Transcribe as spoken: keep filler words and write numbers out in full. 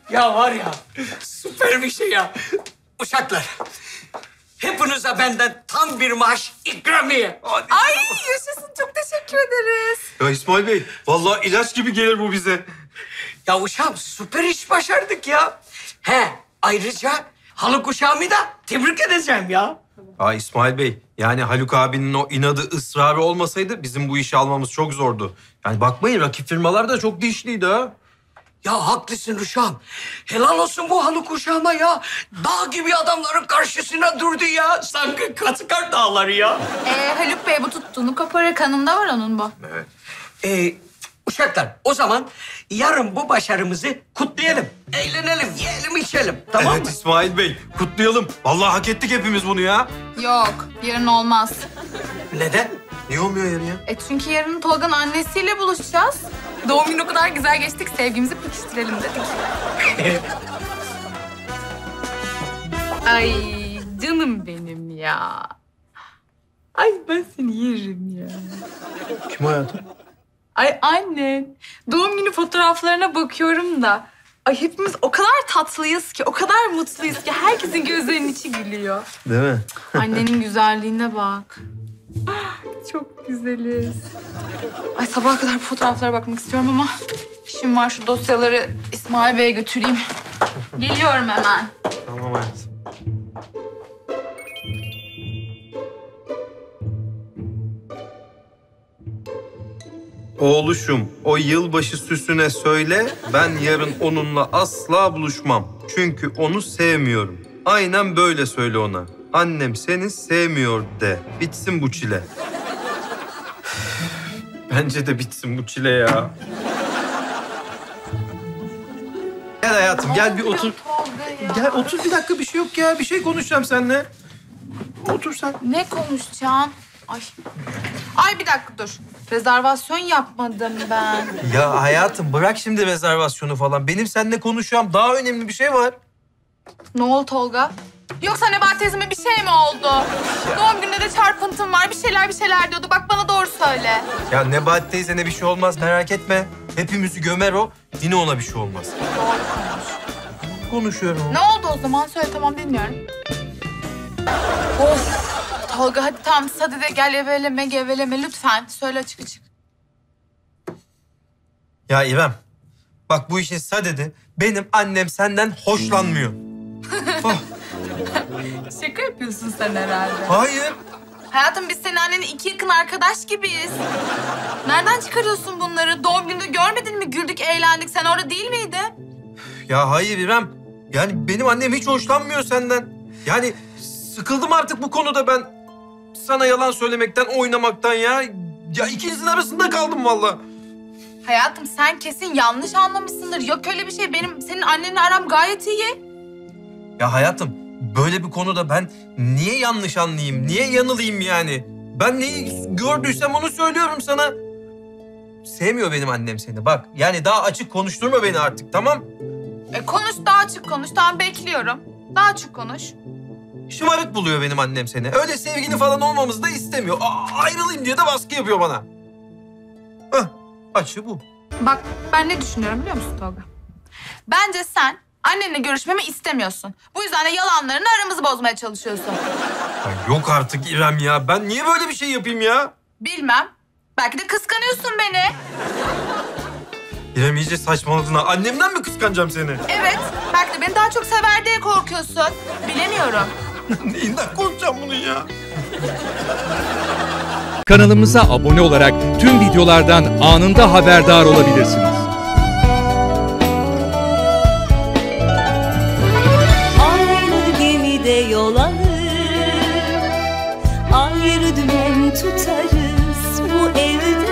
Ya var ya, süper bir şey ya. Uşaklar, hepinize benden tam bir maaş ikramiye. Hadi. Ay yaşasın, çok teşekkür ederiz. Ya İsmail Bey, vallahi ilaç gibi gelir bu bize. Ya uşağım, süper iş başardık ya. He, ayrıca Haluk uşağımı da tebrik edeceğim ya. Aa İsmail Bey, yani Haluk abinin o inadı, ısrarı olmasaydı bizim bu işi almamız çok zordu. Yani bakmayın, rakip firmalar da çok dişliydi ha. Ya haklısın uşağım. Helal olsun bu Haluk uşağıma ya. Dağ gibi adamların karşısına durdu ya. Sanki Katıkar dağları ya. Ee, Haluk Bey bu tuttuğunu koparır, kanında var onun bu. Evet. Ee, uşaklar, o zaman yarın bu başarımızı kutlayalım. Eğlenelim, yiyelim, içelim. Tamam Evet mı? İsmail Bey, kutlayalım. Vallahi hak ettik hepimiz bunu ya. Yok, yarın olmaz. Neden? Niye olmuyor yani ya? E çünkü yarın Tolga'nın annesiyle buluşacağız. Doğum günü o kadar güzel geçtik, sevgimizi pekiştirelim dedik. Ay canım benim ya. Ay ben seni yerim ya. Kim hayatım? Ay annen. Doğum günü fotoğraflarına bakıyorum da. Ay hepimiz o kadar tatlıyız ki, o kadar mutluyuz ki herkesin gözlerinin içi gülüyor. Değil mi? Annenin güzelliğine bak. Çok güzeliz. Ay sabaha kadar bu fotoğraflara bakmak istiyorum ama işim var, şu dosyaları İsmail Bey'e götüreyim. Geliyorum hemen. Tamam hayatım. Oğluşum, o yılbaşı süsüne söyle, ben yarın onunla asla buluşmam. Çünkü onu sevmiyorum. Aynen böyle söyle ona. Annem seni sevmiyor de. Bitsin bu çile. Bence de bitsin bu çile ya. Gel hayatım, gel bir otur. Gel otur bir dakika, bir şey yok ya. Bir şey konuşacağım seninle. Otur sen. Ne konuşacaksın? Ay. Ay bir dakika dur. Rezervasyon yapmadım ben. Ya hayatım bırak şimdi rezervasyonu falan. Benim seninle konuşacağım daha önemli bir şey var. Ne oldu Tolga? Yoksa Nebahat teyzeme bir şey mi oldu? Doğum gününde de çarpıntım var. Bir şeyler bir şeyler diyordu. Bak bana doğru söyle. Ya Nebahat teyzene bir şey olmaz, merak etme. Hepimizi gömer o, yine ona bir şey olmaz. Konuşuyorum. Ne oldu o zaman? Söyle, tamam dinliyorum. Of. Tolga hadi tamam, hadi de gel, eveleme geveleme lütfen. Söyle açık açık. Ya İrem, bak bu işin sadedi, benim annem senden hoşlanmıyor. Oh, Şaka yapıyorsun sen herhalde. hayır. Hayatım biz senin annenin iki yakın arkadaş gibiyiz. Nereden çıkarıyorsun bunları? Doğum gününde görmedin mi? Güldük, eğlendik. Sen orada değil miydin? Ya hayır İrem, yani benim annem hiç hoşlanmıyor senden. Yani sıkıldım artık bu konuda ben. Sana yalan söylemekten, oynamaktan ya. Ya ikinizin arasında kaldım vallahi. Hayatım sen kesin yanlış anlamışsındır. Yok öyle bir şey. Benim senin annenle aram gayet iyi. Ya hayatım, böyle bir konuda ben niye yanlış anlayayım, niye yanılayım yani? Ben neyi gördüysem onu söylüyorum sana. Sevmiyor benim annem seni bak. Yani daha açık konuşturma beni artık, tamam? E konuş, daha açık konuş. Tamam bekliyorum. Daha açık konuş. Şımarık buluyor benim annem seni. Öyle sevgili falan olmamızı da istemiyor. Aa, ayrılayım diye de baskı yapıyor bana. Hah, açığı bu. Bak ben ne düşünüyorum biliyor musun Tolga? Bence sen annenle görüşmemi istemiyorsun. Bu yüzden de yalanlarını aramızı bozmaya çalışıyorsun. Ya yok artık İrem ya. Ben niye böyle bir şey yapayım ya? Bilmem. Belki de kıskanıyorsun beni. İrem iyice saçmaladın ha. Annemden mi kıskanacağım seni? Evet. Belki de beni daha çok sever diye korkuyorsun. Bilemiyorum. Neyinden korkacağım bunu ya? Kanalımıza abone olarak tüm videolardan anında haberdar olabilirsiniz. Aynı gemide yol alır, ayrı dümen tutarız bu evde.